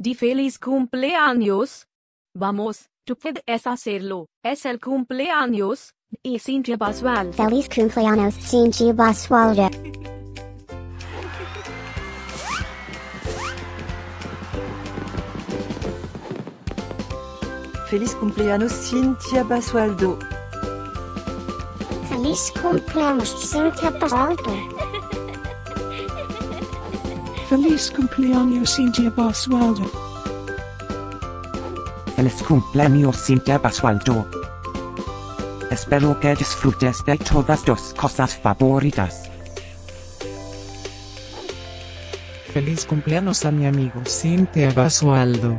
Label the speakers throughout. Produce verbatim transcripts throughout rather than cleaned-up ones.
Speaker 1: di feliz cumpleaños. Vamos, tú puedes hacerlo. Es el cumpleaños de Cynthia Basualdo.
Speaker 2: Feliz Cumpleaños Cynthia Basualdo.
Speaker 3: Feliz Cumpleaños Cynthia Basualdo.
Speaker 2: Feliz Cumpleaños Cynthia Basualdo.
Speaker 4: Feliz Cumpleaños Cynthia Basualdo.
Speaker 5: Feliz Cumpleaños Cynthia Basualdo. Espero que disfrutes de todas tus cosas favoritas.
Speaker 4: Feliz cumpleaños a mi amigo Cynthia Basualdo.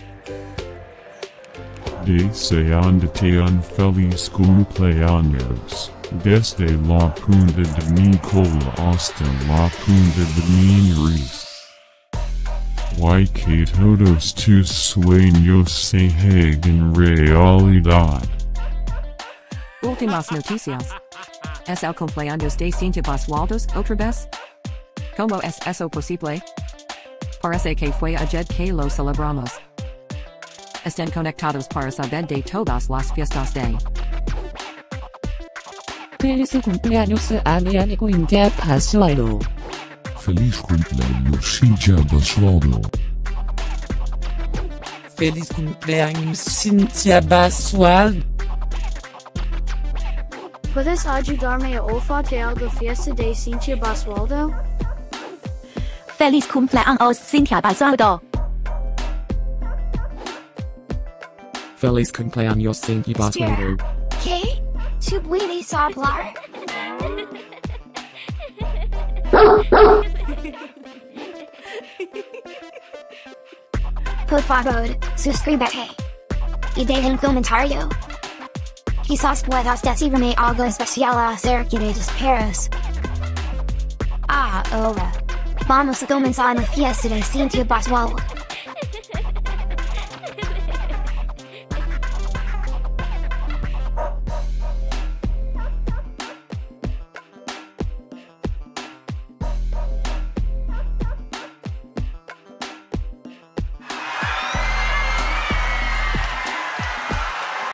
Speaker 6: Deseándote un feliz cumpleaños, desde la punta de mi cola hasta la punta de mi nariz. Y que todos tus sueños se hagan realidad.
Speaker 7: Últimas noticias. Es el cumpleaños de Cynthia Basualdo otra vez. ¿Cómo es eso posible? Parece que fue ayer que lo celebramos. Estén conectados para saber de todas las fiestas de.
Speaker 4: Feliz cumpleaños a mi amigo Cynthia Basualdo.
Speaker 6: Feliz cumpleaños Cynthia Basualdo.
Speaker 4: Feliz cumpleaños Cynthia Basualdo.
Speaker 8: ¿Puedes ayudarme a olfatear la fiesta de Cynthia Basualdo?
Speaker 1: Feliz cumpleaños Cynthia Basualdo.
Speaker 4: Feliz cumpleaños Cynthia Basualdo.
Speaker 2: ¿Qué? ¿Tú puedes hablar? Por favor, suscríbete. Y deja un comentario. Quizás puedas decirme algo especial acerca de los perros. Ahora, vamos a comenzar la fiesta de Cynthia Basualdo.